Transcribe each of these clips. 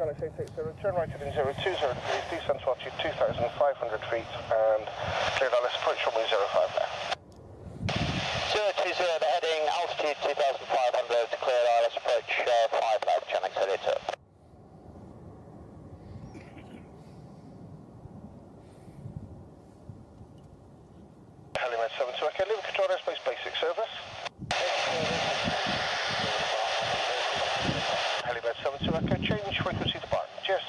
Channel 880, turn right heading 020 degrees, descend to altitude 2,500 feet, and clear down, let's approach runway 05 left. 020, the heading, altitude 2,500, clear down, let's approach 5 left, Channel 880. Helimed 72, okay, leave control airspace basic service. Helimed 72, okay, change frequency to bar. Cheers.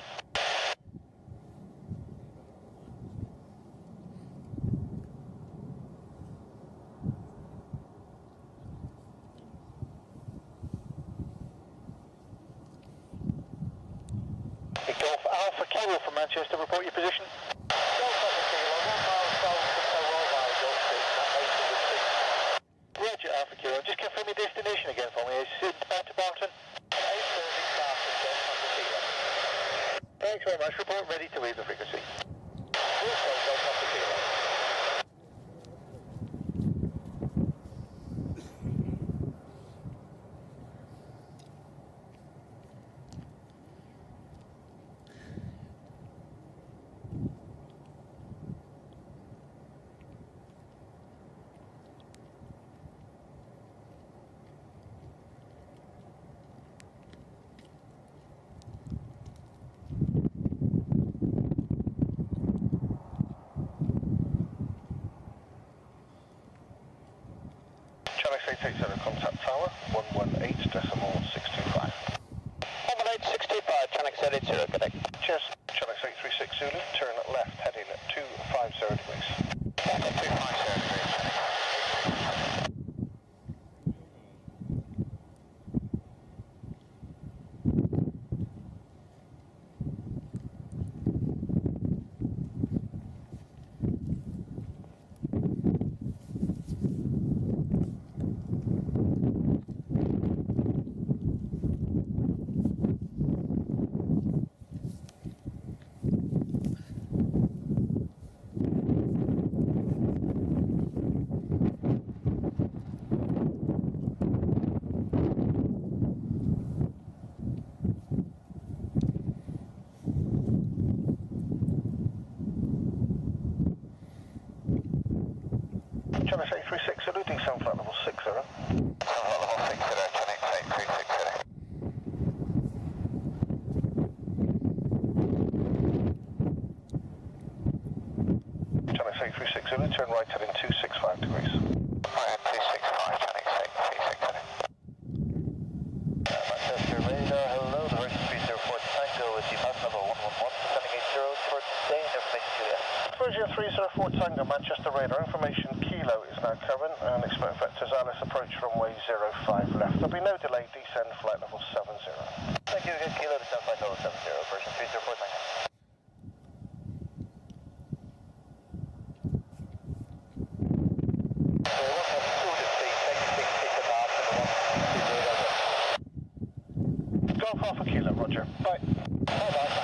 Golf Alpha Kilo from Manchester, report your position. Golf Alpha Kilo, 1 mile south of Royal Golf 6, 8 Roger Alpha Kilo, just confirm your destination again for me. Is it back to Barton? 8:30 started, Golf Alpha Kilo. Thanks very much, report ready to leave the frequency. Also Golf Alpha Kilo. Channel 880, contact tower, 118.625. 118.625, Channel 880, good day. Cheers. Channel 836 Zulu, turn left heading 250 degrees. 250 degrees. Channel 836 Zulu, descend flight level 60. Level 60, Channel 836. Channel 836 Zulu, turn right heading 265 degrees. Right, 265, Channel 836. Manchester radar, hello, the version 304 Tango with the pass level 111, descending 80 towards day and information to you. Version 304 Tango, Manchester radar, information Kilo is now current, and expect vectors Alice approach runway 05 left. There'll be no delay, descend flight level 70. Thank you, good Kilo, descend flight level 70, version 304 Tango. Golf Alpha Kilo, roger. Bye. Bye-bye.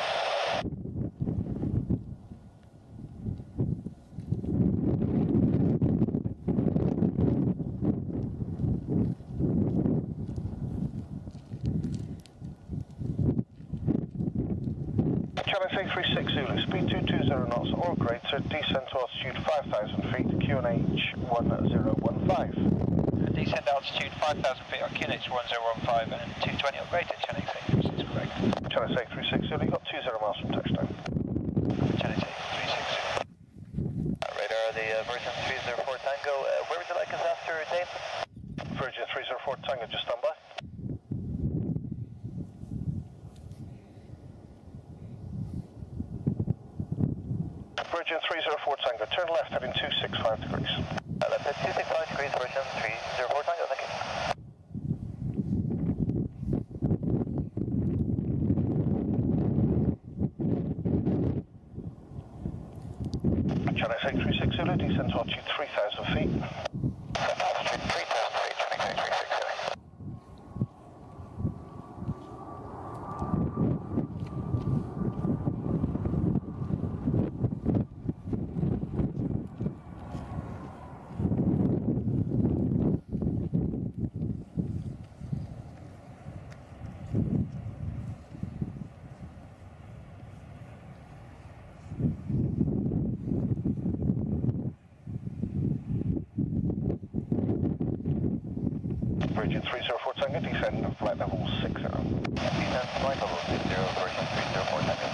Channel 836 Zulu, speed 220 knots or greater, descend to altitude 5,000 feet, QNH 1015. Descend altitude 5,000 feet, QNH 1015 and 220 or greater, Channel 836 is correct. Channel 836 Zulu, you got 20 miles from touchdown. Channel 836 Zulu. Radar, the version 304 Tango, where would you like us after Dave? Virgin 304 Tango, just stand by. Virgin 304 Tango, turn left heading 265 degrees. Left at 265 degrees, Virgin 304 Tango, thank you. Channel 836 Zulu, descend to altitude 3,000 feet. Altitude 3,000 feet, Channel 836 Zulu. Virgin 304 Tango, descend flight level 60. Descend flight level 60, Virgin 304 Tango.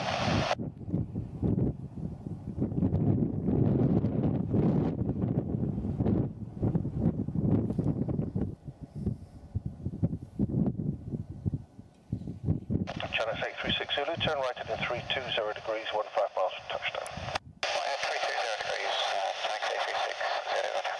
Channel 836 Zulu, turn right at 320 degrees, 15 miles from touchdown. 320 degrees, Tank 836, Roger.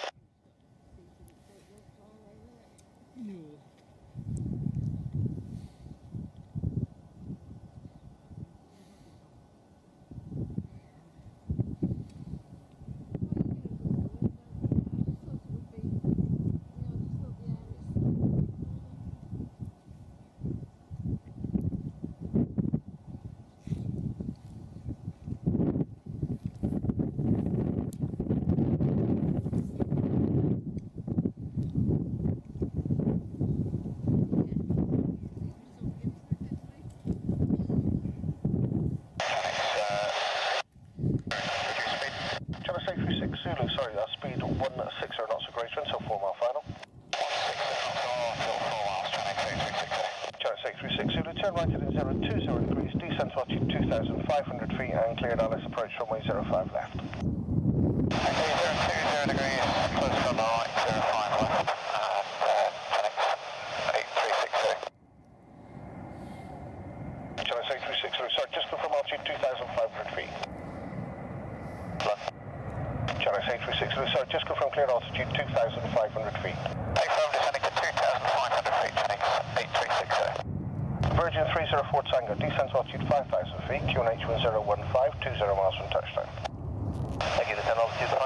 Zulu, sorry, speed 16 knots or greater until 4 mile final. 16 knots or 4 miles, Channel 836. Channel 836 Zulu, turn right at 020 degrees, descent altitude 2,500 feet and cleared LS approach runway 05 left. Okay, 020 degrees, close on the right, 05 left, Channel 836 Zulu, sorry, just confirm altitude 2,500 feet. Channel 836 Zulu, sorry, just confirm cleared altitude 2,500 feet. Confirm descending to 2,500 feet, Chinese 836. Virgin 304 Tango, descent altitude 5,000 feet, QNH 1015, 20 miles from touchdown. Thank you, descend altitude